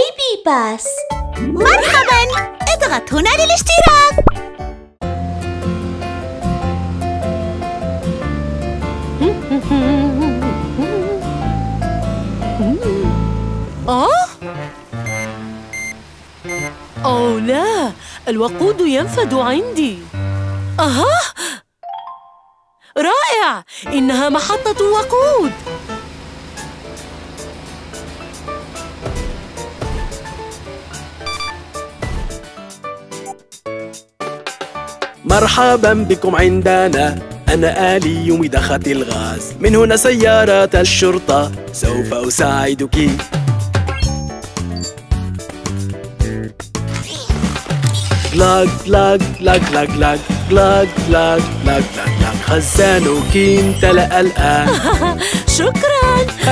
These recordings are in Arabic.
بي باس. مرحباً! اضغط هنا للاشتراك. أوه لا، الوقود ينفد عندي. رائع! إنها محطة وقود. مرحبا بكم عندنا، أنا آلي مضخة الغاز. من هنا سيارات الشرطة، سوف أساعدك. لاك لاك لاك لاك لاك لاك لاك لاك لاك. خزانك امتلأ الآن. شكراً.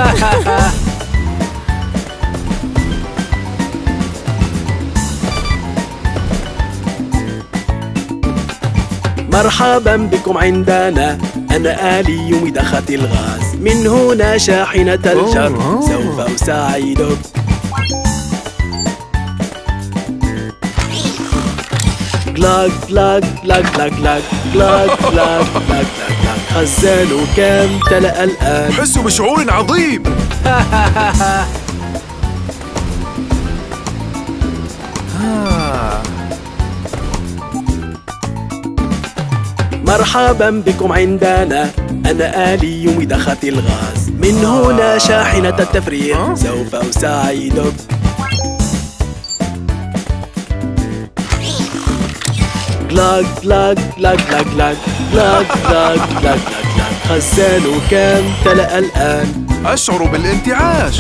مرحبا بكم عندنا، أنا آلي مضخة الغاز. من هنا شاحنة الجر، سوف أساعدك. لاك لاك لاك لاك لاك لاك لاك لاك لاك. خزانك امتلأ الآن. حسوا بشعور عظيم. مرحبا بكم عندنا، أنا آلي مضخة الغاز. من هنا شاحنة التفريغ، سوف أساعدك. لاك لاك لاك لاك لاك لاك لاك لاك لاك. خزانك امتلأ الآن. أشعر بالانتعاش.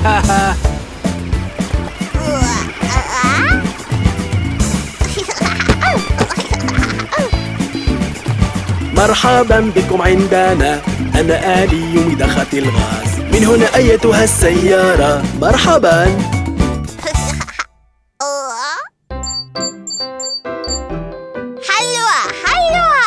مرحبا بكم عندنا، أنا آلي مضخة الغاز. من هنا أيتها السيارة، مرحبا. حلوة حلوة.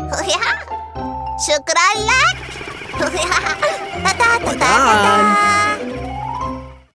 شكراً لك. وداعاً.